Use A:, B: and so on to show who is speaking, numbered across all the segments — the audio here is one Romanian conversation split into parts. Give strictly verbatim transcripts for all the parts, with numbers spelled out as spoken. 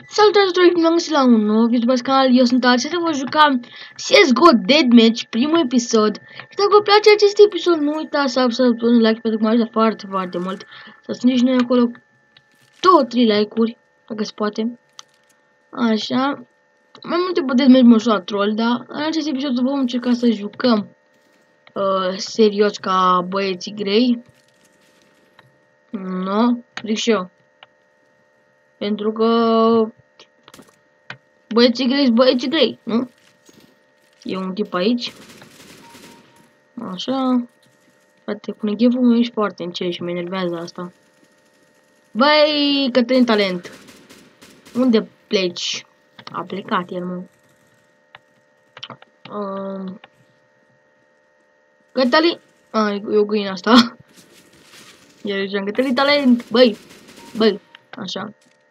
A: Salutare tuturor, bine am găsit la un nou video pe canal, eu sunt Alex, vă jucam C S G O Deathmatch, primul episod. Și dacă vă place acest episod, nu uitați să apăsați un like pentru că mă ajută foarte, foarte mult. Să strângem și noi acolo două trei like-uri, dacă se poate. Așa. Mai multe pe Deathmatch mă joc la troll, dar în acest episod vom încerca să jucăm uh, serios ca băieții grei. Nu, zic și eu. Pentru că băieții grei, băieții grei, nu? E un tip aici. Așa. Frate, cu neghevul meu ești foarte încet și mă enervează asta. Băi, Cătălin Talent. Unde pleci? A plecat el, mă. Um, Cătălin... A, e o găină asta. Iar ziceam, Cătălin Talent. Băi, băi, așa.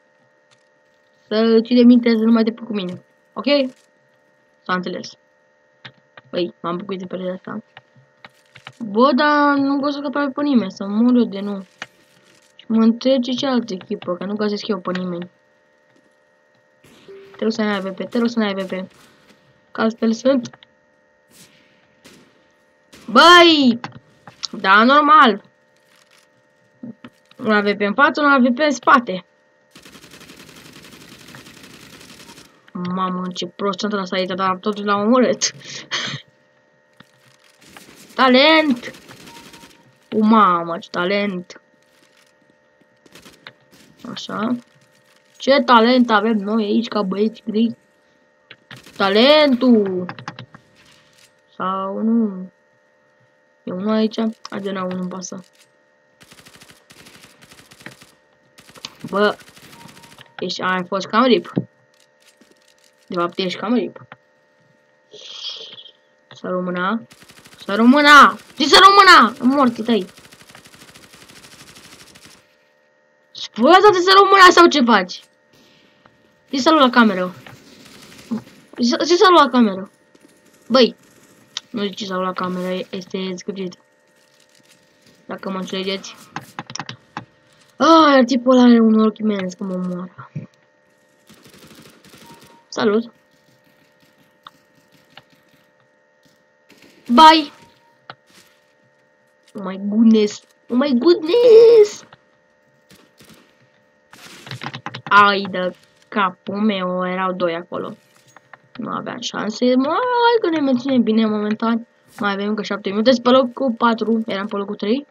A: Să ții de minte să nu mai te pui cu mine. Ok? S-a înțeles. Păi, m-am bucurit de perioada asta. Bă, dar nu găsesc aproape pe nimeni, să mor eu de nu. Și mă întrece cealaltă echipă, că nu găsesc eu pe nimeni. Trebuie să ne ai A V P, trebuie să ne ai A V P. Că altfel sunt. Băi! Da, normal. Un A V P în față, un A V P în spate. Mamă, ce prost sunt ăsta aici, dar totuși l-am omorât. Talent! O, mamă, ce talent! Așa. Ce talent avem noi aici ca băieți grei? Talentul! Sau nu? E unul aici? Haide, n-au, nu-mi pasă. Bă! Ești, ai fost cam rip. De fapt, ești cam rip. Să rămâna. Să rămâna! Ce să rămâna? În morții tăi. Spui asta de să rămâna sau ce faci? Ce să-l la cameră? Ce să-l la cameră? Băi! Nu zici ce să-l la cameră, este zgârgit. Dacă mă înțelegeți. Ah, iar tipul ăla are un ochi imens că mă moară. Salut! Bye! Oh my goodness! Oh my goodness! Ai de capul meu, erau doi acolo. Nu aveam șanse. Mă, hai că ne menținem bine momentan. Mai avem încă șapte minute. Pe locul patru, eram pe locul trei.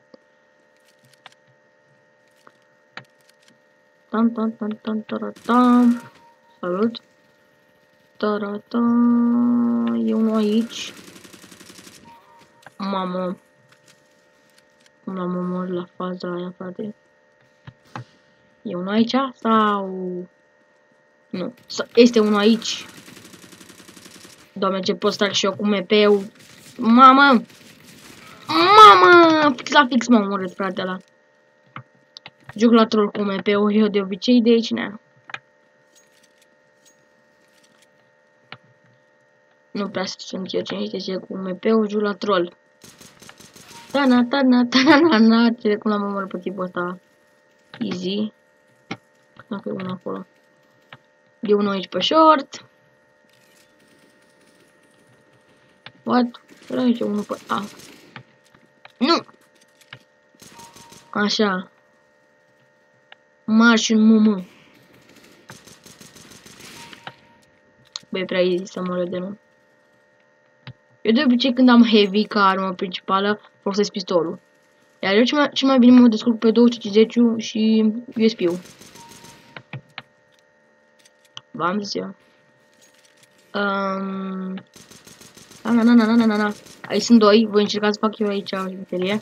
A: Tam tam tam tam tam tam. Salut! Tarata, e unul aici. Mamă. L-am omorât la faza aia, frate. E unul aici? Sau... Nu. Este unul aici. Doamne, ce pot trag și eu cu M P-ul. Mamă! Mamă! Fix la fix m-am omorât, frate, ăla. Joc la troll cu M P-ul, eu de obicei de aici, nea. Nu prea sunt eu cine știe cu M P-ul, joc la troll. Tana, tana, tana, na, ce cum l-am omorât pe tipul ăsta. Easy. Dacă e unul acolo. E unul aici pe short. What? Era aici unul pe... A. Nu! Așa. Marș în mumă. Băi, prea easy să mă de nu. Eu de obicei când am heavy ca armă principală, folosesc pistolul. Iar eu ce mai, ce mai bine mă descurc pe două sute cincizeci și U S B-ul. V-am zis eu. Um... Na, na, na, na, na, na, na. Aici sunt doi, voi încerca să fac eu aici o jucărie.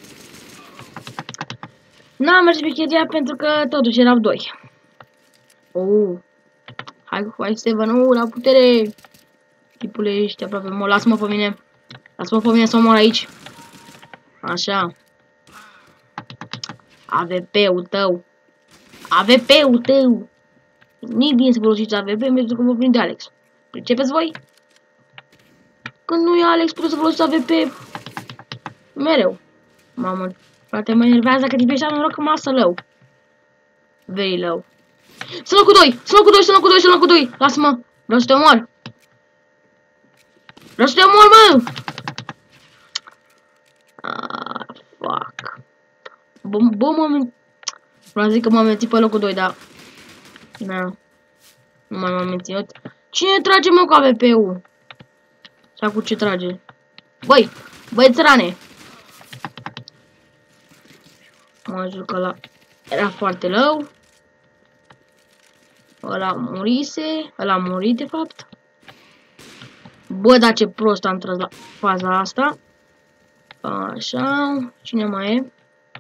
A: N-am mers pe cheria pentru că totuși erau doi. Oh. Hai, hai, Steven, oh, la putere! Tipule, ești aproape, mă, lasă-mă pe mine. Lasă-mă pe mine să mor aici. Așa. A V P-ul tău. A V P-ul tău. Nu-i bine să folosiți A V P pentru că vă prinde Alex. Pricepeți voi? Când nu e Alex, puteți să folosiți A V P mereu. Mamă, frate, mă enervează că tipești am noroc că masă low. Very low. Sunt cu doi, sunt cu doi, sunt cu doi, sunt cu doi. Lasă-mă, vreau să te omor. Vreau să te omor, mă. Ah, fuck. Bă, bă, mă, vreau să zic că m-am mențit pe locul doi, dar... Na. Nu mai m-am menținut. Cine trage, mă, cu A V P-ul? Sau cu ce trage? Băi, băi, țărane. Mă jur că ăla era foarte rău. Ăla murise. Ăla a murit, de fapt. Bă, dar ce prost am tras la faza asta. Așa. Cine mai e?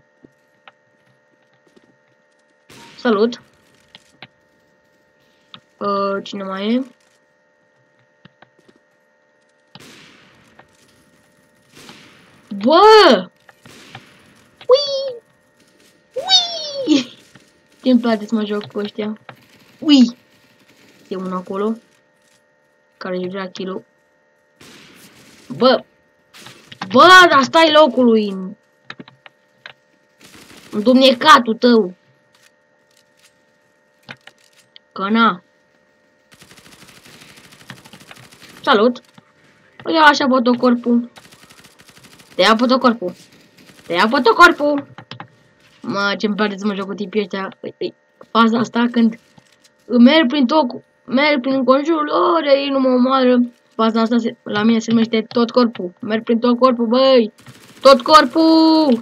A: Salut. Uh, cine mai e? Bă! Ui! Ui! Ce-mi place să mă joc cu ăștia. Ui! E unul acolo care își vrea kill-ul. Bă! Bă, dar stai locului! Îndumnecatul tău! Că na! Salut! Ia așa fotocorpul. Te ia fotocorpul. Te ia fotocorpul. Mă, ce-mi place să mă joc cu tipii ăștia. Faza asta când merg prin tot, merg prin conjurul lor, ei nu mă omoară. Faza asta se, la mine se numește tot corpul. Merg prin tot corpul, băi. Tot corpul.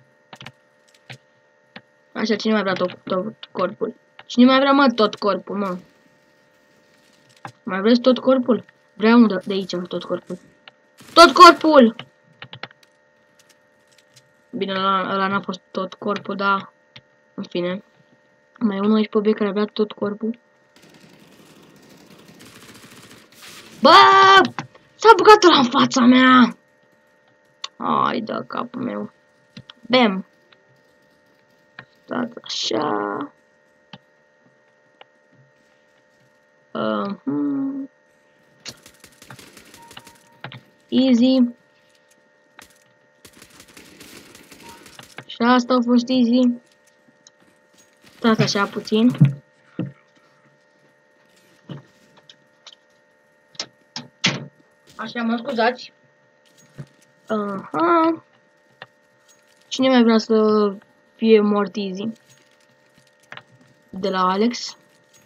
A: Așa, cine mai vrea tot, tot corpul? Cine mai vrea, mă, tot corpul, mă? Mai vreți tot corpul? Vreau unul de aici, tot corpul. Tot corpul! Bine, ăla n-a fost tot corpul, dar... În fine. Mai e unul aici pe B care avea tot corpul. Bă! S-a băgat ăla în fața mea! Ai, da, capul meu. Bam! Stați așa... Uh, hmm. Easy. Și asta a fost easy. Stați așa puțin. Așa, mă scuzați. Aha. Cine mai vrea să fie mort easy? De la Alex.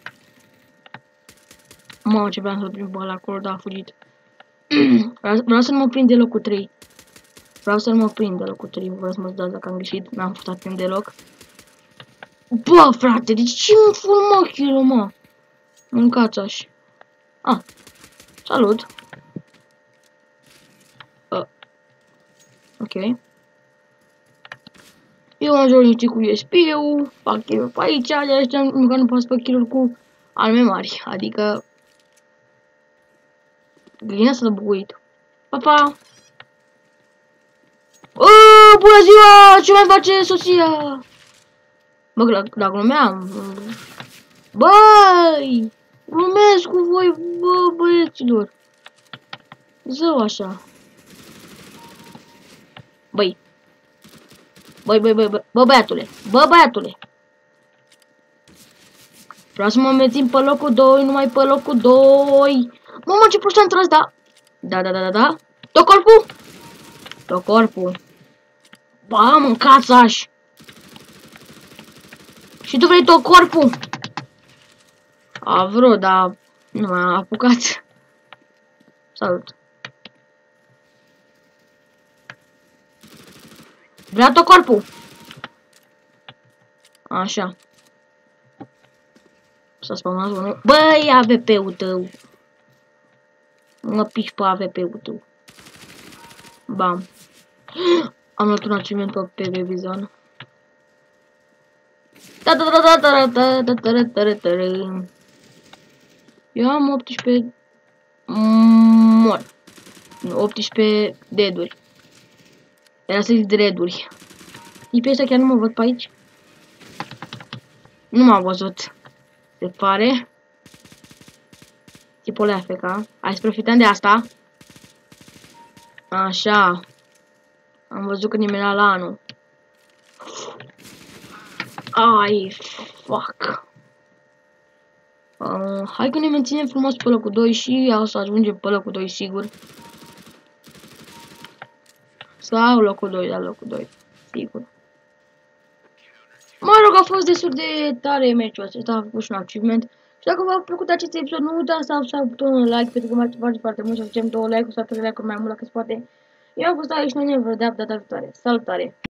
A: Mamă, ce vreau să-l prind pe ăla acolo, dar a fugit. Vreau să nu mă prind de locul trei. Vreau să nu mă prind de locul trei. Vreau să mă dați dacă am greșit. N-am putut să prind deloc. Bă, frate, deci ce-mi fur, mă, kill-ul, mă? Mâncați așa. Ah, salut. Uh. Ok. Eu am joc niște cu U S P-ul. Fac kill-ul pe aici. De ăștia măcar nu pot să fac kill-uri cu arme mari. Adică... Glina s-a buguit. Pa, pa! Aaaa, bună ziua! Ce mai face soția? Bă, dacă glumeam... Băi! Glumesc cu voi, bă, băieților. Zău așa. Băi. Băi, băi, băi, băi, bă, băiatule. Bă, băiatule. Vreau să mă mențin pe locul doi, numai pe locul doi. Mamă, ce prost am tras, da. Da, da, da, da, da. Tot corpul? Tot corpul. Ba, mâncați aș. Și tu vrei tot corpul? A vrut, dar nu m-a apucat. Salut. Vrea tot corpul. Așa. S-a spawnat unul. Băi, A V P-ul tău. Mă piși pe A V P-ul tău. Bam. Am luat un achievement pe Baby Zone. Eu am optsprezece mor. optsprezece deaduri. Era să zic dreaduri. Tipii ăștia chiar nu mă văd pe aici. Nu m-am văzut. Se pare. Tipul F K. Hai să profităm de asta. Așa. Am văzut că nimeni la anul. Ai, fuck. Uh, hai că ne menținem frumos pe locul doi și o să ajungem pe locul doi sigur. Sau locul doi, da, locul doi, sigur. Mă rog, a fost destul de tare meciul acesta, a făcut și un achievement. Și dacă v-a plăcut acest episod, nu uitați să apăsați butonul like, pentru că m-ați foarte, foarte mult, să facem două like-uri, să apăsați like-uri mai mult, dacă se poate. Eu am fost aici, noi ne vedem data viitoare. Salutare!